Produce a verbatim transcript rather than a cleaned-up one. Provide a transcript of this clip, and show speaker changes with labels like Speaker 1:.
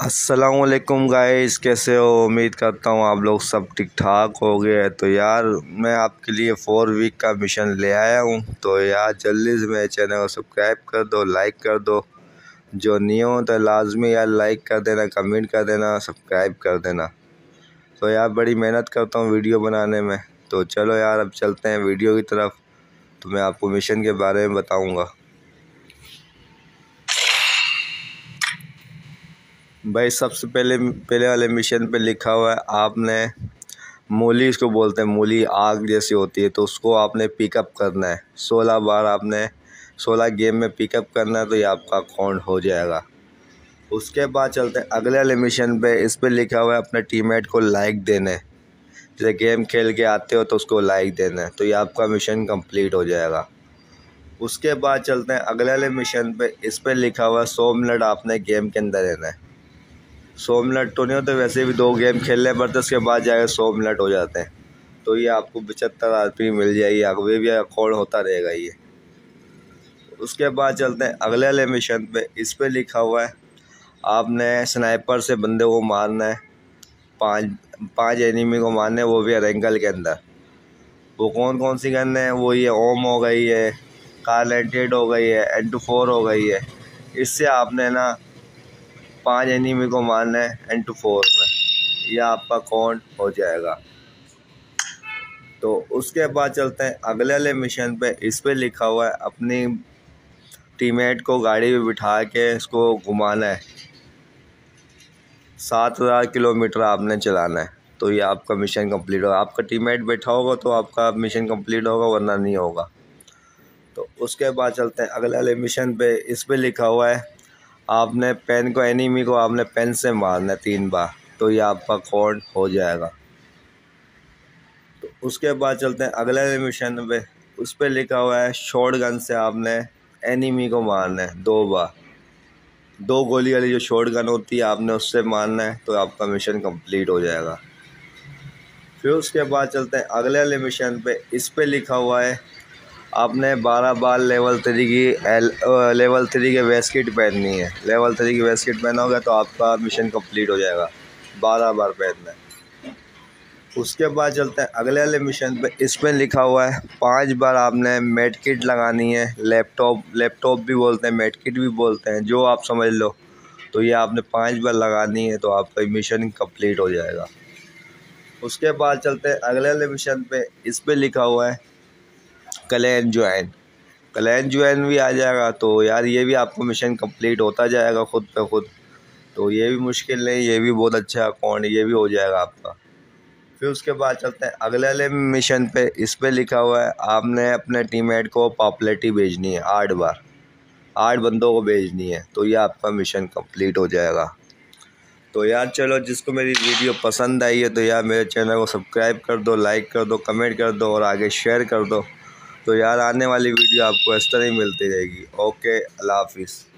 Speaker 1: अस्सलामुअलैकुम गाइस, कैसे हो। उम्मीद करता हूँ आप लोग सब ठीक ठाक हो गए। तो यार मैं आपके लिए फ़ोर वीक का मिशन ले आया हूँ। तो यार जल्दी से मेरे चैनल को सब्सक्राइब कर दो, लाइक कर दो। जो नहीं हो तो लाजमी यार लाइक कर देना, कमेंट कर देना, सब्सक्राइब कर देना। तो यार बड़ी मेहनत करता हूँ वीडियो बनाने में। तो चलो यार अब चलते हैं वीडियो की तरफ। तो मैं आपको मिशन के बारे में बताऊँगा। भाई सबसे पहले पहले वाले मिशन पे लिखा हुआ है आपने मूली, इसको बोलते हैं मूली, आग जैसी होती है। तो उसको आपने पिकअप करना है। सोलह बार आपने सोलह गेम में पिकअप करना है। तो ये आपका अकाउंट हो जाएगा। उसके बाद चलते हैं अगले वाले मिशन पे। इस पे लिखा हुआ है अपने टीममेट को लाइक देना है। जैसे गेम खेल के आते हो तो उसको लाइक देना है। तो ये आपका मिशन कंप्लीट हो जाएगा। उसके बाद चलते हैं अगले वाले मिशन पे। इस पे लिखा हुआ है सौ मिनट आपने गेम के अंदर रहना है। सौ मिनट तो नहीं होते, वैसे भी दो गेम खेलने पड़ते, उसके बाद जाकर सौ मिनट हो जाते हैं। तो ये आपको पचहत्तर आर पी मिल जाएगी, आगे भी अकाउंट होता रहेगा ये। उसके बाद चलते हैं अगले वाले मिशन पे। इस पे लिखा हुआ है आपने स्नाइपर से बंदे को मारना है। पांच पांच एनिमी को मारना है, वो भी रेंगल के अंदर। वो कौन कौन सी गन है, वो ये ओम हो गई है, कारलेंटेड हो गई है, एन टू फोर हो गई है। इससे आपने ना पांच एनिमी को मारना है एन टू फोर में। यह आपका काउंट हो जाएगा। तो उसके बाद चलते हैं अगले वाले मिशन पे। इस पे लिखा हुआ है अपनी टीममेट को गाड़ी में बिठा के इसको घुमाना है। सात हज़ार किलोमीटर आपने चलाना है। तो ये आपका मिशन कंप्लीट होगा। आपका टीममेट बैठा होगा तो आपका मिशन कंप्लीट होगा, वरना नहीं होगा। तो उसके बाद चलते हैं अगले वाले मिशन पे। इस पे लिखा हुआ है आपने पेन को एनिमी को आपने पेन से मारना है तीन बार। तो ये आपका काउंट हो जाएगा। तो उसके बाद चलते हैं अगले मिशन पे। उस पर लिखा हुआ है शॉर्ट गन से आपने एनिमी को मारना है दो बार। दो गोली वाली जो शॉर्ट गन होती है आपने उससे मारना है। तो आपका मिशन कंप्लीट हो जाएगा। फिर उसके बाद चलते हैं अगले वाले मिशन पे। इस पे लिखा हुआ है आपने बारह बार लेवल थ्री की एल लेवल थ्री के वेस्ट किट पहननी है। लेवल थ्री की वेस्ट किट पहनोगे तो आपका मिशन कंप्लीट हो जाएगा। बारह बार पहनना है। उसके बाद चलते हैं अगले वाले मिशन पे। इस पे लिखा हुआ है पांच बार आपने मेड किट लगानी है। लैपटॉप लैपटॉप भी बोलते हैं, मेड किट भी बोलते हैं, जो आप समझ लो। तो ये आपने पाँच बार लगानी है। तो आपका मिशन कंप्लीट हो जाएगा। उसके बाद चलते हैं अगले वाले मिशन पे। इस पे लिखा हुआ है क्लैन ज्वाइन। क्लैन ज्वाइन भी आ जाएगा। तो यार ये भी आपको मिशन कंप्लीट होता जाएगा खुद पे खुद। तो ये भी मुश्किल नहीं, ये भी बहुत अच्छा अकाउंट, ये भी हो जाएगा आपका। फिर उसके बाद चलते हैं अगले वाले मिशन पे। इस पे लिखा हुआ है आपने अपने टीममेट को पॉपुलैरिटी भेजनी है आठ बार। आठ बंदों को भेजनी है। तो ये आपका मिशन कंप्लीट हो जाएगा। तो यार चलो, जिसको मेरी वीडियो पसंद आई है तो यार मेरे चैनल को सब्सक्राइब कर दो, लाइक कर दो, कमेंट कर दो और आगे शेयर कर दो। तो यार आने वाली वीडियो आपको इस तरह ही मिलती रहेगी। ओके, अल्लाह हाफिज़।